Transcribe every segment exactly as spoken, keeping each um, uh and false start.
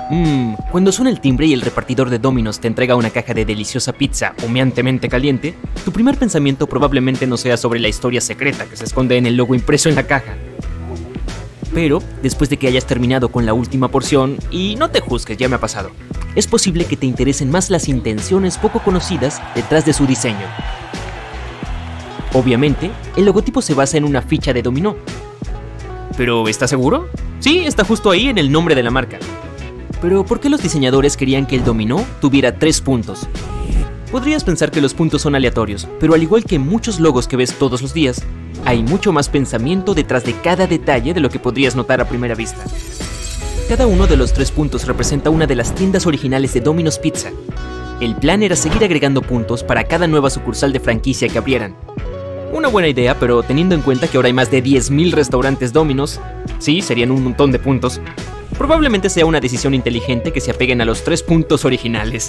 Mmm, cuando suena el timbre y el repartidor de Domino's te entrega una caja de deliciosa pizza humeantemente caliente, tu primer pensamiento probablemente no sea sobre la historia secreta que se esconde en el logo impreso en la caja. Pero, después de que hayas terminado con la última porción, y no te juzgues, ya me ha pasado, es posible que te interesen más las intenciones poco conocidas detrás de su diseño. Obviamente, el logotipo se basa en una ficha de dominó. ¿Pero estás seguro? Sí, está justo ahí en el nombre de la marca. Pero ¿por qué los diseñadores querían que el dominó tuviera tres puntos? Podrías pensar que los puntos son aleatorios, pero al igual que muchos logos que ves todos los días, hay mucho más pensamiento detrás de cada detalle de lo que podrías notar a primera vista. Cada uno de los tres puntos representa una de las tiendas originales de Domino's Pizza. El plan era seguir agregando puntos para cada nueva sucursal de franquicia que abrieran. Una buena idea, pero teniendo en cuenta que ahora hay más de diez mil restaurantes Domino's, sí, serían un montón de puntos, probablemente sea una decisión inteligente que se apeguen a los tres puntos originales.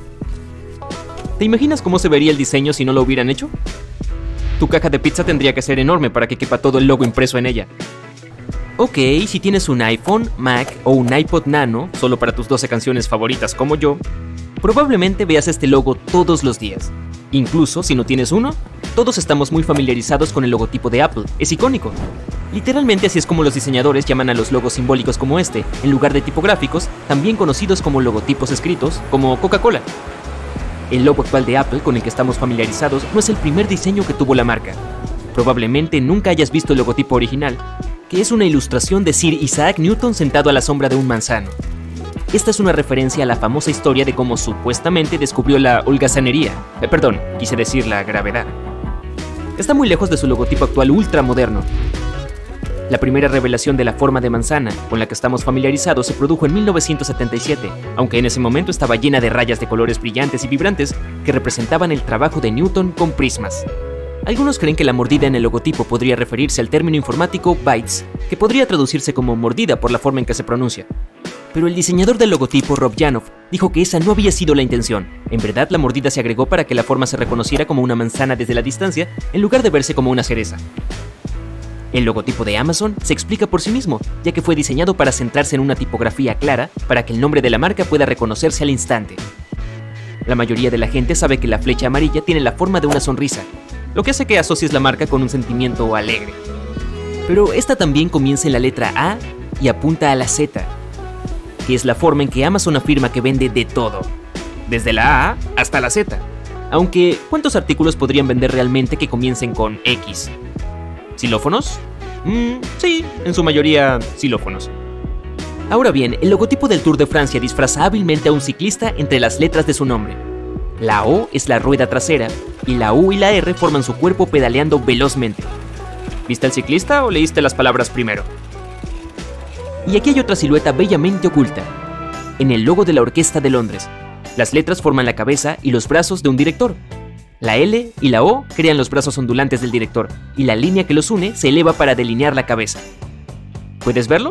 ¿Te imaginas cómo se vería el diseño si no lo hubieran hecho? Tu caja de pizza tendría que ser enorme para que quepa todo el logo impreso en ella. Ok, si tienes un iPhone, Mac o un iPod Nano, solo para tus doce canciones favoritas como yo, probablemente veas este logo todos los días. Incluso si no tienes uno, todos estamos muy familiarizados con el logotipo de Apple, es icónico. Literalmente así es como los diseñadores llaman a los logos simbólicos como este, en lugar de tipográficos, también conocidos como logotipos escritos, como Coca-Cola. El logo actual de Apple con el que estamos familiarizados no es el primer diseño que tuvo la marca. Probablemente nunca hayas visto el logotipo original, que es una ilustración de Sir Isaac Newton sentado a la sombra de un manzano. Esta es una referencia a la famosa historia de cómo supuestamente descubrió la holgazanería, eh, perdón, quise decir la gravedad. Está muy lejos de su logotipo actual ultramoderno. La primera revelación de la forma de manzana, con la que estamos familiarizados, se produjo en mil novecientos setenta y siete, aunque en ese momento estaba llena de rayas de colores brillantes y vibrantes que representaban el trabajo de Newton con prismas. Algunos creen que la mordida en el logotipo podría referirse al término informático bytes, que podría traducirse como mordida por la forma en que se pronuncia. Pero el diseñador del logotipo, Rob Janoff, dijo que esa no había sido la intención. En verdad, la mordida se agregó para que la forma se reconociera como una manzana desde la distancia, en lugar de verse como una cereza. El logotipo de Amazon se explica por sí mismo, ya que fue diseñado para centrarse en una tipografía clara para que el nombre de la marca pueda reconocerse al instante. La mayoría de la gente sabe que la flecha amarilla tiene la forma de una sonrisa, lo que hace que asocies la marca con un sentimiento alegre. Pero esta también comienza en la letra A y apunta a la Z, que es la forma en que Amazon afirma que vende de todo, desde la A hasta la Z. Aunque, ¿cuántos artículos podrían vender realmente que comiencen con X? ¿Xilófonos? Mm, sí, en su mayoría xilófonos. Ahora bien, el logotipo del Tour de Francia disfraza hábilmente a un ciclista entre las letras de su nombre. La O es la rueda trasera, y la U y la R forman su cuerpo pedaleando velozmente. ¿Viste al ciclista o leíste las palabras primero? Y aquí hay otra silueta bellamente oculta. En el logo de la Orquesta de Londres, las letras forman la cabeza y los brazos de un director. La L y la O crean los brazos ondulantes del director, y la línea que los une se eleva para delinear la cabeza. ¿Puedes verlo?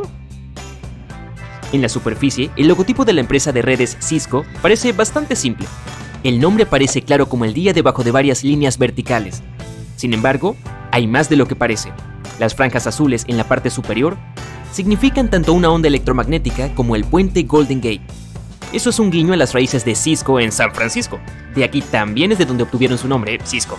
En la superficie, el logotipo de la empresa de redes Cisco parece bastante simple. El nombre aparece claro como el día debajo de varias líneas verticales. Sin embargo, hay más de lo que parece. Las franjas azules en la parte superior significan tanto una onda electromagnética como el puente Golden Gate. Eso es un guiño a las raíces de Cisco en San Francisco. De aquí también es de donde obtuvieron su nombre, Cisco.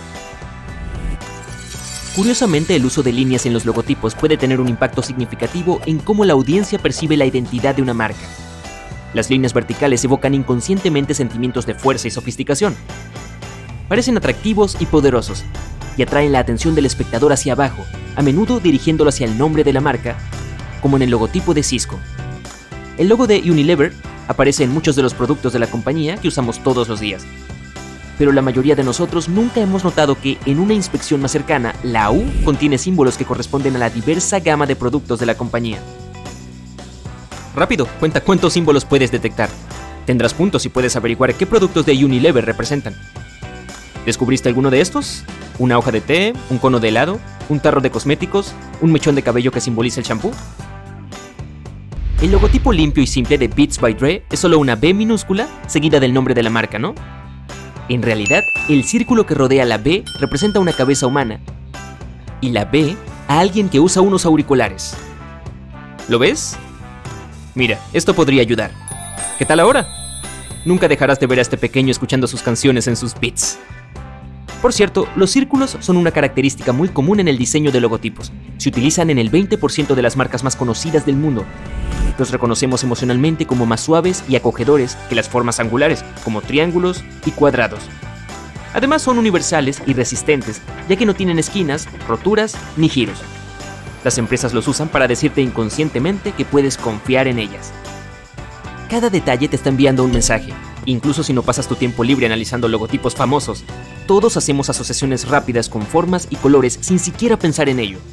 Curiosamente, el uso de líneas en los logotipos puede tener un impacto significativo en cómo la audiencia percibe la identidad de una marca. Las líneas verticales evocan inconscientemente sentimientos de fuerza y sofisticación. Parecen atractivos y poderosos, y atraen la atención del espectador hacia abajo, a menudo dirigiéndolo hacia el nombre de la marca, como en el logotipo de Cisco. El logo de Unilever aparece en muchos de los productos de la compañía que usamos todos los días. Pero la mayoría de nosotros nunca hemos notado que, en una inspección más cercana, la U contiene símbolos que corresponden a la diversa gama de productos de la compañía. Rápido, cuenta cuántos símbolos puedes detectar. Tendrás puntos y puedes averiguar qué productos de Unilever representan. ¿Descubriste alguno de estos? ¿Una hoja de té? ¿Un cono de helado? ¿Un tarro de cosméticos? ¿Un mechón de cabello que simboliza el champú? El logotipo limpio y simple de Beats by Dre es solo una B minúscula seguida del nombre de la marca, ¿no? En realidad, el círculo que rodea la B representa una cabeza humana y la B a alguien que usa unos auriculares. ¿Lo ves? Mira, esto podría ayudar. ¿Qué tal ahora? Nunca dejarás de ver a este pequeño escuchando sus canciones en sus beats. Por cierto, los círculos son una característica muy común en el diseño de logotipos. Se utilizan en el veinte por ciento de las marcas más conocidas del mundo. Los reconocemos emocionalmente como más suaves y acogedores que las formas angulares, como triángulos y cuadrados. Además son universales y resistentes, ya que no tienen esquinas, roturas ni giros. Las empresas los usan para decirte inconscientemente que puedes confiar en ellas. Cada detalle te está enviando un mensaje. Incluso si no pasas tu tiempo libre analizando logotipos famosos, todos hacemos asociaciones rápidas con formas y colores sin siquiera pensar en ello.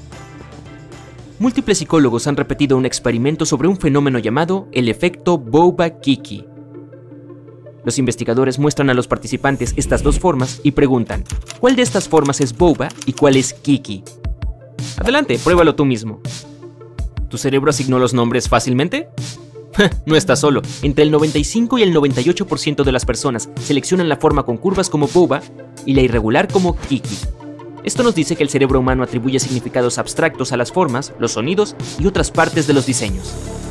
Múltiples psicólogos han repetido un experimento sobre un fenómeno llamado el efecto Bouba-Kiki. Los investigadores muestran a los participantes estas dos formas y preguntan, ¿cuál de estas formas es Bouba y cuál es Kiki? Adelante, pruébalo tú mismo. ¿Tu cerebro asignó los nombres fácilmente? No estás solo. Entre el noventa y cinco y el noventa y ocho por ciento de las personas seleccionan la forma con curvas como Bouba y la irregular como Kiki. Esto nos dice que el cerebro humano atribuye significados abstractos a las formas, los sonidos y otras partes de los diseños.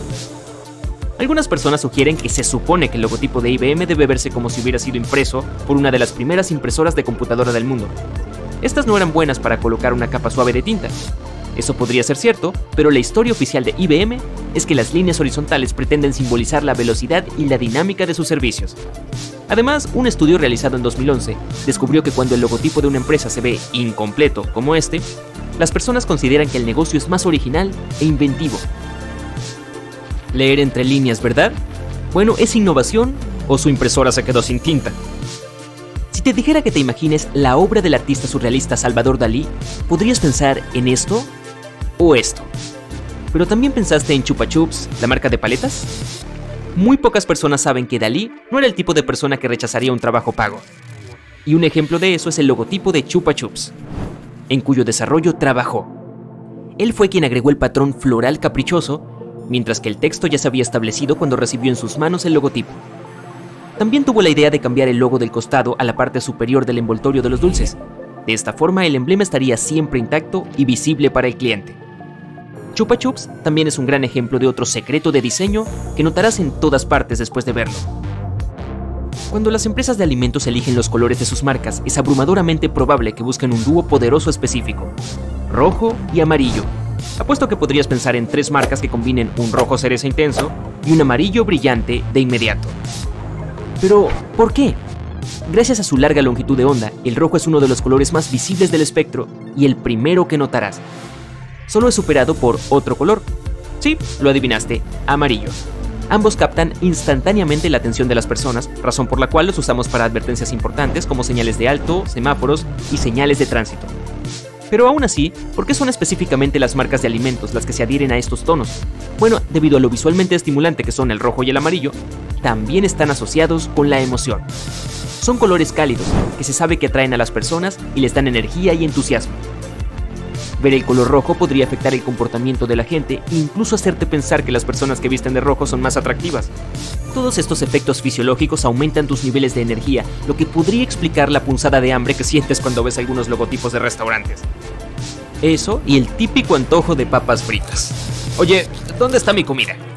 Algunas personas sugieren que se supone que el logotipo de I B M debe verse como si hubiera sido impreso por una de las primeras impresoras de computadora del mundo. Estas no eran buenas para colocar una capa suave de tinta. Eso podría ser cierto, pero la historia oficial de I B M es que las líneas horizontales pretenden simbolizar la velocidad y la dinámica de sus servicios. Además, un estudio realizado en dos mil once descubrió que cuando el logotipo de una empresa se ve incompleto, como este, las personas consideran que el negocio es más original e inventivo. Leer entre líneas, ¿verdad? Bueno, ¿es innovación o su impresora se quedó sin tinta? Si te dijera que te imagines la obra del artista surrealista Salvador Dalí, ¿podrías pensar en esto o esto? ¿Pero también pensaste en Chupa Chups, la marca de paletas? Muy pocas personas saben que Dalí no era el tipo de persona que rechazaría un trabajo pago. Y un ejemplo de eso es el logotipo de Chupa Chups, en cuyo desarrollo trabajó. Él fue quien agregó el patrón floral caprichoso, mientras que el texto ya se había establecido cuando recibió en sus manos el logotipo. También tuvo la idea de cambiar el logo del costado a la parte superior del envoltorio de los dulces. De esta forma, el emblema estaría siempre intacto y visible para el cliente. Chupa Chups también es un gran ejemplo de otro secreto de diseño que notarás en todas partes después de verlo. Cuando las empresas de alimentos eligen los colores de sus marcas, es abrumadoramente probable que busquen un dúo poderoso específico: rojo y amarillo. Apuesto que podrías pensar en tres marcas que combinen un rojo cereza intenso y un amarillo brillante de inmediato. Pero, ¿por qué? Gracias a su larga longitud de onda, el rojo es uno de los colores más visibles del espectro y el primero que notarás. Solo es superado por otro color. Sí, lo adivinaste, amarillo. Ambos captan instantáneamente la atención de las personas, razón por la cual los usamos para advertencias importantes como señales de alto, semáforos y señales de tránsito. Pero aún así, ¿por qué son específicamente las marcas de alimentos las que se adhieren a estos tonos? Bueno, debido a lo visualmente estimulante que son el rojo y el amarillo, también están asociados con la emoción. Son colores cálidos, que se sabe que atraen a las personas y les dan energía y entusiasmo. Ver el color rojo podría afectar el comportamiento de la gente e incluso hacerte pensar que las personas que visten de rojo son más atractivas. Todos estos efectos fisiológicos aumentan tus niveles de energía, lo que podría explicar la punzada de hambre que sientes cuando ves algunos logotipos de restaurantes. Eso y el típico antojo de papas fritas. Oye, ¿dónde está mi comida?